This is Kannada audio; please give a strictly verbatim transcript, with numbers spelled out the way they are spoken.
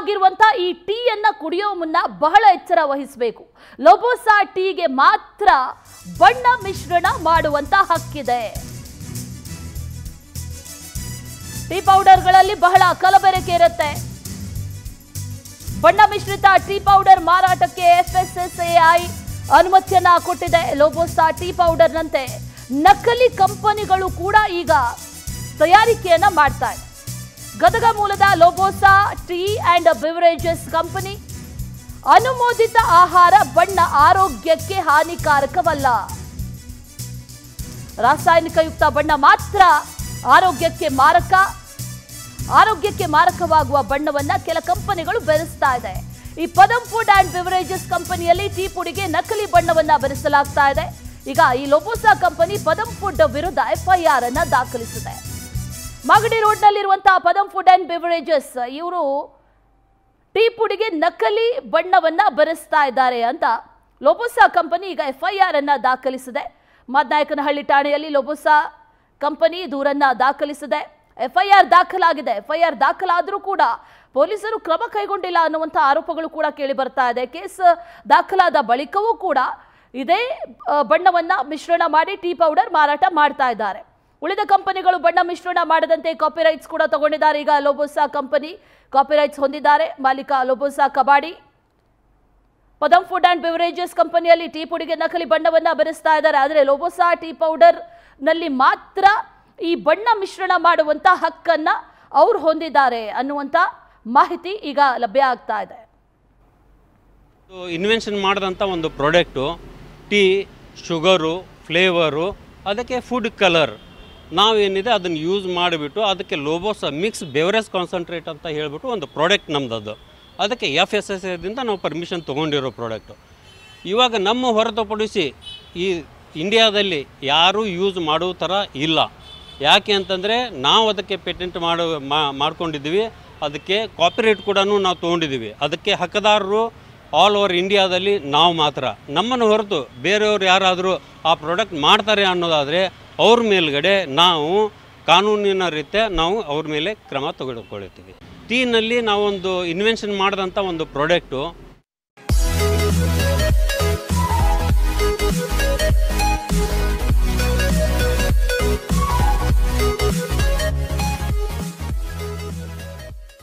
ಶುದ್ಧವಾಗಿರುವಂತ ಈ ಟೀಯನ್ನ ಕುಡಿಯೋ ಮುನ್ನ ಬಹಳ ಎಚ್ಚರ ವಹಿಸಬೇಕು. ಲೋಬೋಸಾ ಟೀಗೆ ಮಾತ್ರ ಬಣ್ಣ ಮಿಶ್ರಣ ಮಾಡುವಂತ ಹಕ್ಕಿದೆ. ಟೀ ಪೌಡರ್ಗಳಲ್ಲಿ ಬಹಳ ಕಲಬೆರಕೆ ಇರುತ್ತೆ. ಬಣ್ಣ ಮಿಶ್ರಿತ ಟೀ ಪೌಡರ್ ಮಾರಾಟಕ್ಕೆ ಎಫ್ಎಸ್ಎಸ್ಎಐ ಅನುಮತಿಯನ್ನ ಕೊಟ್ಟಿದೆ. ಲೋಬೋಸಾ ಟೀ ಪೌಡರ್ನಂತೆ ನಕಲಿ ಕಂಪನಿಗಳು ಕೂಡ ಈಗ ತಯಾರಿಕೆಯನ್ನ ಮಾಡ್ತಾ ಇದೆ. ಗದಗ ಮೂಲದ ಲೋಬೋಸಾ ಟೀ ಅಂಡ್ ಬಿವರೇಜಸ್ ಕಂಪನಿ ಅನುಮೋದಿತ ಆಹಾರ ಬಣ್ಣ ಆರೋಗ್ಯಕ್ಕೆ ಹಾನಿಕಾರಕವಲ್ಲ. ರಾಸಾಯನಿಕಯುಕ್ತ ಬಣ್ಣ ಮಾತ್ರ ಆರೋಗ್ಯಕ್ಕೆ ಮಾರಕ. ಆರೋಗ್ಯಕ್ಕೆ ಮಾರಕವಾಗುವ ಬಣ್ಣವನ್ನ ಕೆಲ ಕಂಪನಿಗಳು ಬೆರೆಸ್ತಾ ಇದೆ. ಈ ಪದಂ ಫುಡ್ ಅಂಡ್ ಬಿವರೇಜಸ್ ಕಂಪನಿಯಲ್ಲಿ ಟೀ ಪುಡಿಗೆ ನಕಲಿ ಬಣ್ಣವನ್ನ ಬೆರೆಸಲಾಗ್ತಾ ಇದೆ. ಈಗ ಈ ಲೋಬೋಸಾ ಕಂಪನಿ ಪದಂ ಫುಡ್ ವಿರುದ್ಧ ಎಫ್ಐಆರ್ ಅನ್ನ ದಾಖಲಿಸಿದೆ. ಮಾಗಡಿ ರೋಡ್ನಲ್ಲಿರುವಂತಹ ಪದಂ ಫುಡ್ ಅಂಡ್ ಬಿವರೇಜಸ್ ಇವರು ಟೀ ಪುಡಿಗೆ ನಕಲಿ ಬಣ್ಣವನ್ನ ಬೆರೆಸ್ತಾ ಇದ್ದಾರೆ ಅಂತ ಲೋಬೋಸಾ ಕಂಪನಿ ಈಗ ಎಫ್ಐಆರ್ ಅನ್ನ ದಾಖಲಿಸಿದೆ. ಮದನಾಯಕನಹಳ್ಳಿ ಠಾಣೆಯಲ್ಲಿ ಲೋಬೋಸಾ ಕಂಪನಿ ದೂರನ್ನ ದಾಖಲಿಸಿದೆ. ಎಫ್ಐಆರ್ ದಾಖಲಾಗಿದೆ. ಎಫ್ಐಆರ್ ದಾಖಲಾದರೂ ಕೂಡ ಪೊಲೀಸರು ಕ್ರಮ ಕೈಗೊಂಡಿಲ್ಲ ಅನ್ನುವಂಥ ಆರೋಪಗಳು ಕೂಡ ಕೇಳಿ ಬರ್ತಾ ಇದೆ. ಕೇಸ್ ದಾಖಲಾದ ಬಳಿಕವೂ ಕೂಡ ಇದೇ ಬಣ್ಣವನ್ನ ಮಿಶ್ರಣ ಮಾಡಿ ಟೀ ಪೌಡರ್ ಮಾರಾಟ ಮಾಡ್ತಾ ಇದ್ದಾರೆ. ಉಳಿದ ಕಂಪನಿಗಳು ಬಣ್ಣ ಮಿಶ್ರಣ ಮಾಡದಂತೆ ಕಾಪಿರೈಟ್ಸ್ ಕೂಡ ತಗೊಂಡಿದ್ದಾರೆ. ಈಗ ಲೋಬೋಸಾ ಕಂಪನಿ ಕಾಪಿರೈಟ್ಸ್ ಹೊಂದಿದ್ದಾರೆ. ಮಾಲೀಕ Lobosa Kabadi. Padam food and beverages ಕಂಪನಿಯಲ್ಲಿ ಟೀ ಪುಡಿಗೆ ನಕಲಿ ಬಣ್ಣವನ್ನ ಬೆರೆಸ್ತಾ ಇದ್ದಾರೆ. ಆದರೆ ಲೋಬೋಸಾ ಟೀ ಪೌಡರ್ ನಲ್ಲಿ ಮಾತ್ರ ಈ ಬಣ್ಣ ಮಿಶ್ರಣ ಮಾಡುವಂತ ಹಕ್ಕನ್ನ ಅವ್ರು ಹೊಂದಿದ್ದಾರೆ ಅನ್ನುವಂತ ಮಾಹಿತಿ ಈಗ ಲಭ್ಯ ಆಗ್ತಾ ಇದೆ. ಇನ್ವೆನ್ಷನ್ ಮಾಡಿದಂಥ ಒಂದು ಪ್ರಾಡಕ್ಟು ಟೀ, ಶುಗರು, ಫ್ಲೇವರು, ಅದಕ್ಕೆ ಫುಡ್ ಕಲರ್ ನಾವೇನಿದೆ ಅದನ್ನು ಯೂಸ್ ಮಾಡಿಬಿಟ್ಟು ಅದಕ್ಕೆ ಲೋಬೋಸಾ ಮಿಕ್ಸ್ ಬೆವರೇಜ್ ಕಾನ್ಸಂಟ್ರೇಟ್ ಅಂತ ಹೇಳಿಬಿಟ್ಟು ಒಂದು ಪ್ರಾಡಕ್ಟ್ ನಮ್ಮದು. ಅದಕ್ಕೆ ಎಫ್ ಎಸ್ ಎಸ್ ಎದಿಂದ ನಾವು ಪರ್ಮಿಷನ್ ತೊಗೊಂಡಿರೋ ಪ್ರಾಡಕ್ಟು. ಇವಾಗ ನಮ್ಮ ಹೊರತುಪಡಿಸಿ ಈ ಇಂಡಿಯಾದಲ್ಲಿ ಯಾರೂ ಯೂಸ್ ಮಾಡೋ ಥರ ಇಲ್ಲ. ಯಾಕೆ ಅಂತಂದರೆ ನಾವು ಅದಕ್ಕೆ ಪೇಟೆಂಟ್ ಮಾಡೋ ಮಾಡ್ಕೊಂಡಿದ್ದೀವಿ. ಅದಕ್ಕೆ ಕಾಪಿರೈಟ್ ಕೂಡ ನಾವು ತೊಗೊಂಡಿದ್ದೀವಿ. ಅದಕ್ಕೆ ಹಕ್ಕದಾರರು ಆಲ್ ಓವರ್ ಇಂಡಿಯಾದಲ್ಲಿ ನಾವು ಮಾತ್ರ. ನಮ್ಮನ್ನು ಹೊರತು ಬೇರೆಯವರು ಯಾರಾದರೂ ಆ ಪ್ರಾಡಕ್ಟ್ ಮಾಡ್ತಾರೆ ಅನ್ನೋದಾದರೆ ಅವ್ರ ಮೇಲ್ಗಡೆ ನಾವು ಕಾನೂನಿನ ರೀತ್ಯ ನಾವು ಅವ್ರ ಮೇಲೆ ಕ್ರಮ ತೆಗೆದುಕೊಳ್ತೀವಿ. ಟೀನಲ್ಲಿ ನಾವೊಂದು ಇನ್ವೆನ್ಷನ್ ಮಾಡಿದಂಥ ಒಂದು ಪ್ರಾಡಕ್ಟು